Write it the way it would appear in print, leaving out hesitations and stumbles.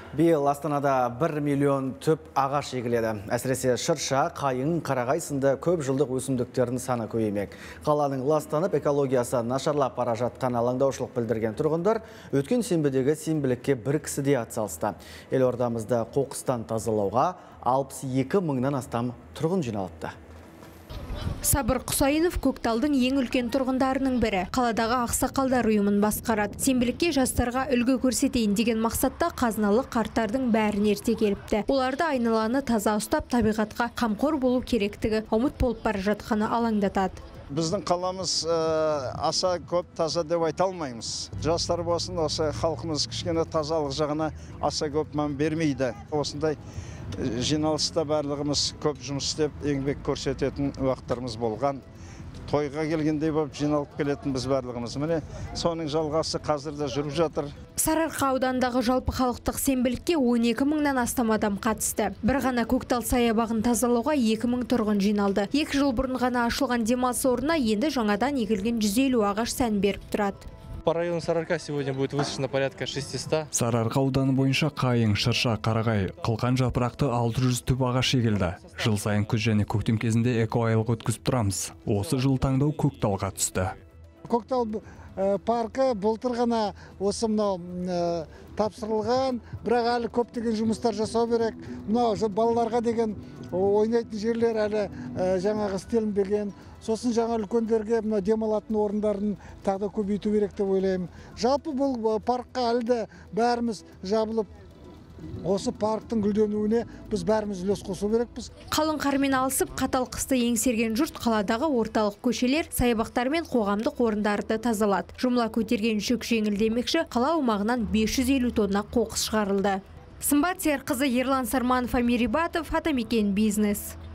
Биыл Астанада 1 миллион түп ағаш егіледі. Әсіресе шырша, қайың, қарағай сынды көп жылдық өсімдіктердің саны көбеймек. Қаланың ластанып экологиясы нашарлап бара жатқан алаңдаушылық білдірген тұрғындар өткен сенбідегі сенбілікке бір кісіде атсалысты. Елордамызды қоқыстан тазалауға 62 мыңнан астам тұрғын жиналыпты. Сабыр Құсайынов Көкталдың ең үлкен тұрғындарының бірі. Қаладағы ақсақалдар ұйымын басқарады. Сенбілікке жастарға үлгі көрсетейін деген мақсатта қазыналы қарттардың бәрін ерте келіпті. Оларды айналаны таза ұстап, табиғатқа қамқор болу керектігі ұмыт болып бара жатқаны алаңдатады. Біздің қаламыз аса көп таза деп айта алмаймыз. Жастар болсын, осы халқымыз кішкене тазалық жағына аса көп мән бермейді. Осындай жиналыста барлығымыз көп жұмыс істеп, еңбек көрсететін уақыттарымыз болған. Тойға келгендей болып жиналып келетін біз барлығымыз. Міне, соның жалғасы қазір де жүріп жатыр. Сарыарқа аудандағы жалпы халықтық сенбілікке 12 мыңнан астам адам қатысты. Bir ғана Көктал саябағын тазалауға 2 мың тұрғын жиналды. 2 жыл бұрын ғана ашылған демалыс орнына енді жаңадан егілген 150 ағаш сән беріп тұрады. По району Сарыарка сегодня будет высажено порядка 600. Сарыарқа ауданы бойынша қайың, шырша, қарағай, қылқан жапырақты 600 түп ағаш егілді. Жыл сайын күз және көктем кезінде эко-айлық өткізіп тұрамыз. Осы жыл таңдау Көкталға түсті. Көктал паркі былтыр ғана осы мынау тапсырылған, бірақ әлі көптеген жұмыстар жасау керек. Мынау балаларға деген ойнайтын жерлер әлі жаңағы істелінбеген. Сосын жаңа үлкендерге мына демалатын орындарын тағы да көбейту керек деп ойлаймын. Жалпы бұл паркқа әлі де бәріміз жабылып, осы парктың гүлденуіне біз бәріміз үлес қосу керекпіз. Қалың қармен алысып, қатал қысты еңсерген жұрт қаладағы орталық көшелер, саябақтар мен қоғамдық орындарды тазалады. Жұмыла көтерген жүк жеңілдемекші, қала аумағынан 550 тонна қоқыс шығарылды. Сымбат Серқызы, Ерлан Сарманов, Амир Ибатов, Атамекен бизнес.